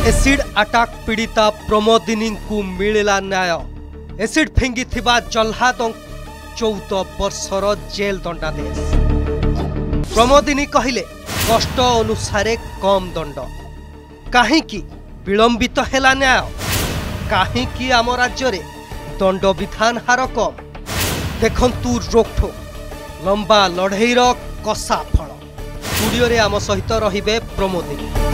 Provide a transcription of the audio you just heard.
Acid attack पीड़िता प्रमोदिनी को मिलला न्याय। एसिड फिंगी जल्लाद 14 वर्षर जेल दंडादेश। प्रमोदिनी कहले कष्ट अनुसारे कम दंड। कहीं विलंबित हेला न्याय? कहीं आम राज्य रे दंड विधान हार कम? देखंतु रोकठोक लंबा लड़ईर कसा फल। स्टूडियो रे आम सहित रहिबे प्रमोदिनी।